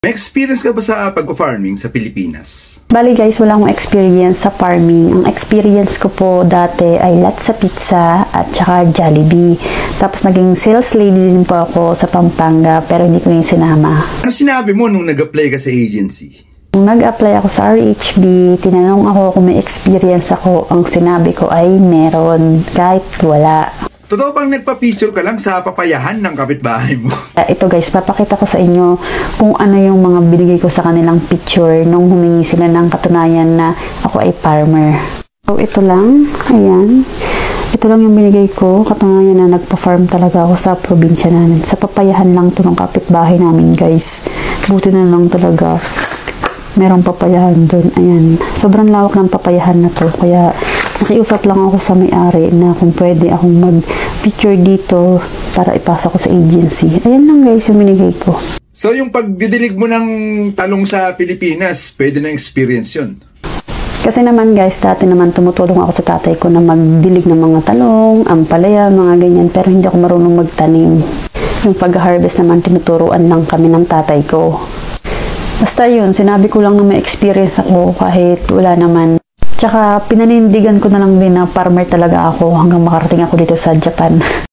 May experience ka ba sa pagpa-farming sa Pilipinas? Bali guys, wala akong experience sa farming. Ang experience ko po dati ay Latsa Pizza at saka Jollibee. Tapos naging sales lady din po ako sa Pampanga pero hindi ko yung sinama. Ano sinabi mo nung nag-apply ka sa agency? Nung nag-apply ako sa RHB, tinanong ako kung may experience ako. Ang sinabi ko ay meron kahit wala. Totoo bang nagpa-picture ka lang sa papayahan ng kapitbahay mo? Ito guys, papakita ko sa inyo kung ano yung mga binigay ko sa kanilang picture nung humingi sila ng katunayan na ako ay farmer. So ito lang, ayan. Ito lang yung binigay ko, katunayan na nagpa-farm talaga ako sa probinsya namin. Sa papayahan lang to ng kapitbahay namin guys. Buti na lang talaga. Merong papayahan dun, ayan. Sobrang lawak ng papayahan na to, kaya nakiusap lang ako sa may-ari na kung pwede akong mag-picture dito para ipasa ko sa agency. Ayan lang guys yung binigay ko. So yung pagdidilig mo ng talong sa Pilipinas, pwede na experience yun? Kasi naman guys, dati naman tumutulong ako sa tatay ko na magdilig ng mga talong, ampalaya, mga ganyan. Pero hindi ako marunong magtanim. Yung pag-harvest naman, tinuturuan lang kami ng tatay ko. Basta yun, sinabi ko lang na may experience ako kahit wala naman. Tsaka pinanindigan ko na lang din na farmer talaga ako hanggang makarating ako dito sa Japan.